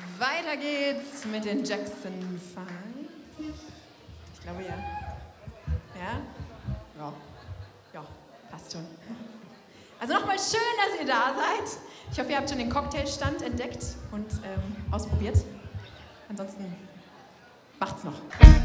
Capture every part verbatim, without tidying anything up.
Weiter geht's mit den Jackson Five. Ich glaube ja. Ja? Ja. Ja, passt schon. Also nochmal schön, dass ihr da seid. Ich hoffe, ihr habt schon den Cocktailstand entdeckt und ähm, ausprobiert. Ansonsten macht's noch.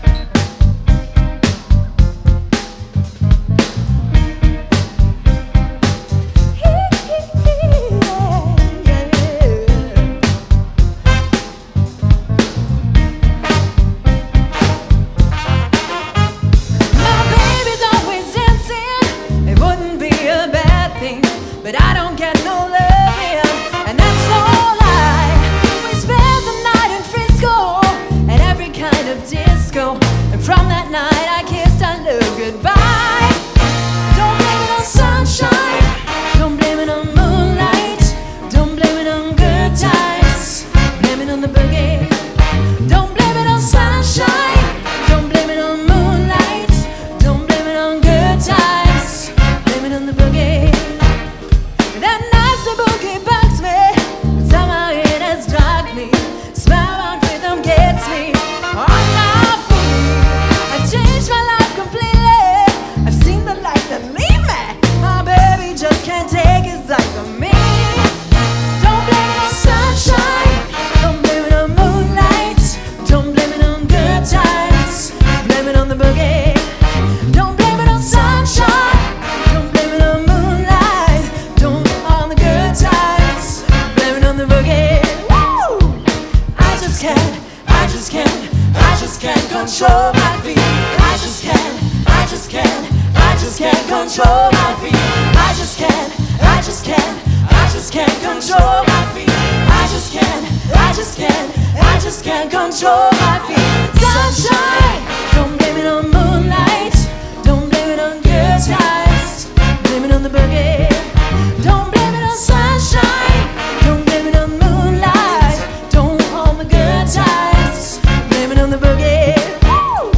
But I don't get no love here, and that's no lie. We spent the night in Frisco at every kind of disco, and from that night I kissed our love goodbye. Don't blame it on sunshine, don't blame it on moonlight, don't blame it on good times, blame it on the boogie. Don't blame it on sunshine, don't blame it on moonlight, don't blame it on good times, blame it on the boogie. That nasty boogie bugs me, but somehow it has drugged me. Spellbound rhythm gets me on my feet. I've changed my life completely. I've seen the light that leave me. My baby just can't take his eyes from me. Don't blame it on sunshine, don't blame it on moonlight, don't blame it on good times, blame it on the boogie. Don't blame it on sunshine, don't blame it on moonlight, don't on the good times, blame it on the boogie. Woo! I just can't, I just can't, I just can't control my feet. I just can't, I just can't, I just can't control my feet. I just can't, I just can't, I just can't control my feet. I just can't, I just can't, I just can't control my feet. Sunshine, don't blame it on moonlight, don't blame it on good times, blame it on the boogie. Don't blame it on sunshine, don't blame it on moonlight, don't on the good times, blame it on the boogie. Woo!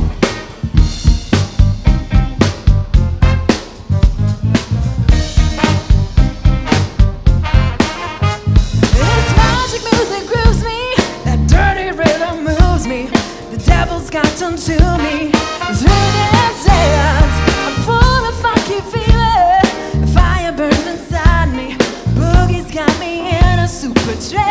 This magic music grooves me, that dirty rhythm moves me, the devil's gotten to me. It's rhythm dance, I'm full of funky feeling, the fire burns inside me, boogie's got me in a super trance.